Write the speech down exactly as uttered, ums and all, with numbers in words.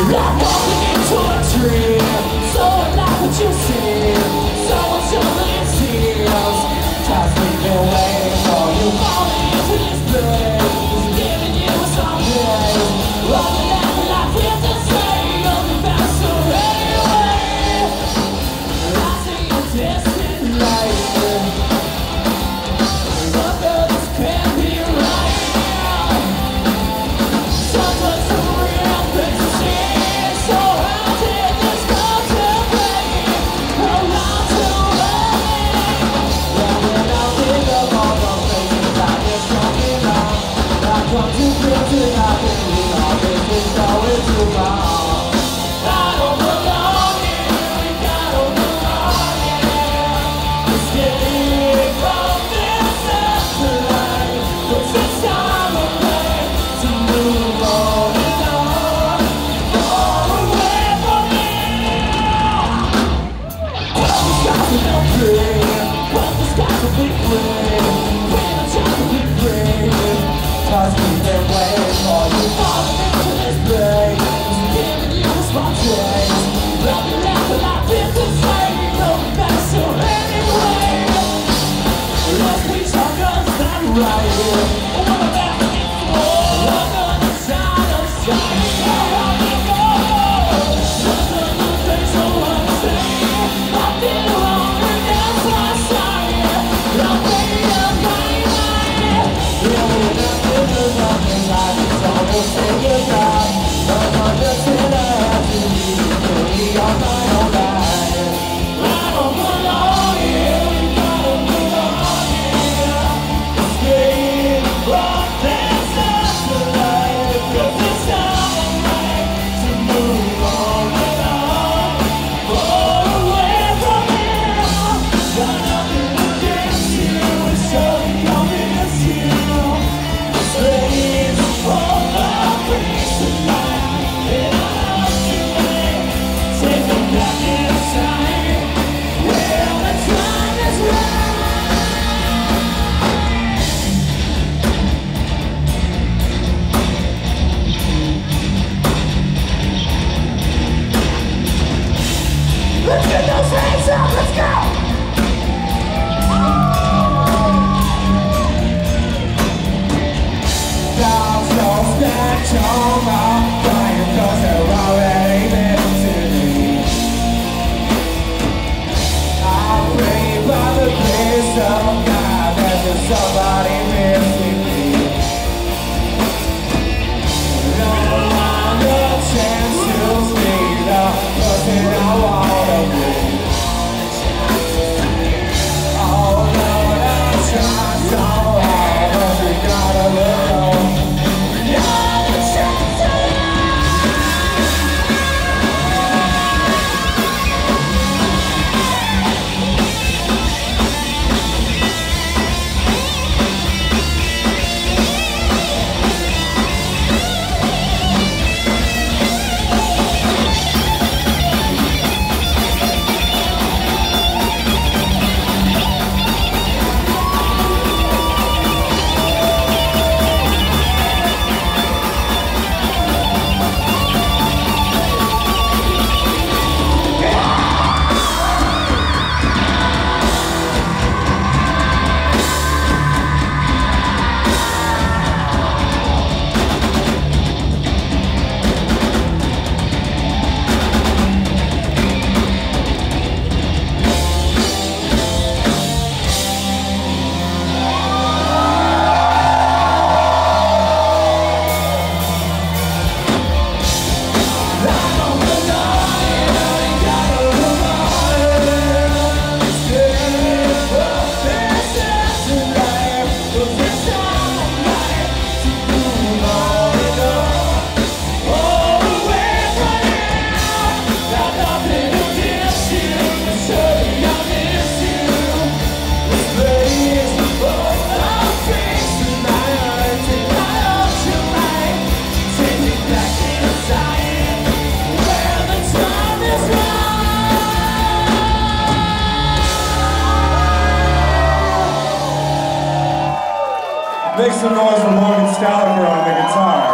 Let's get those hands up, let's go! Dogs don't snatch on my fire, cause they're already meant to be. I pray by the grace of God that there's somebody missing me. Don't want a chance to see the person I wanna be. Oh Lord, I try so hard, but we gotta look on. Make some noise for Morgan Staliker on the guitar.